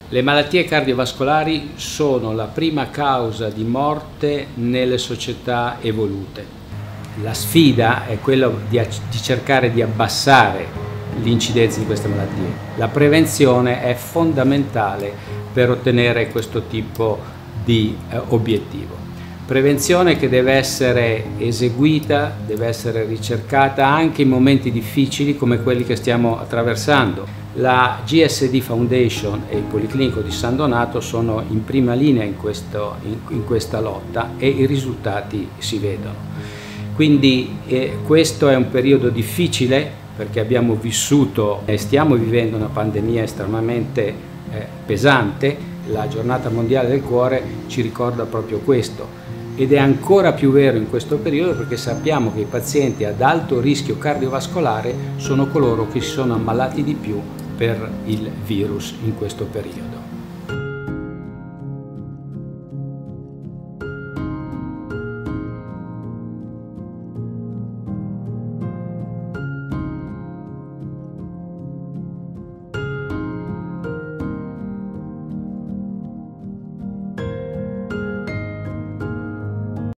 Le malattie cardiovascolari sono la prima causa di morte nelle società evolute. La sfida è quella di cercare di abbassare l'incidenza di queste malattie. La prevenzione è fondamentale per ottenere questo tipo di obiettivo. Prevenzione che deve essere eseguita, deve essere ricercata anche in momenti difficili come quelli che stiamo attraversando. La GSD Foundation e il Policlinico di San Donato sono in prima linea in questa lotta e i risultati si vedono. Quindi questo è un periodo difficile perché abbiamo vissuto e stiamo vivendo una pandemia estremamente pesante. La Giornata Mondiale del Cuore ci ricorda proprio questo. Ed è ancora più vero in questo periodo perché sappiamo che i pazienti ad alto rischio cardiovascolare sono coloro che si sono ammalati di più per il virus in questo periodo.